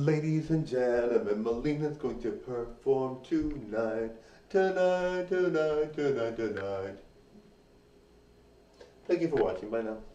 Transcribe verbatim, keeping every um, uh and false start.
Ladies and gentlemen, Mileena's going to perform tonight. Tonight, tonight, tonight, tonight. Thank you for watching. Bye now.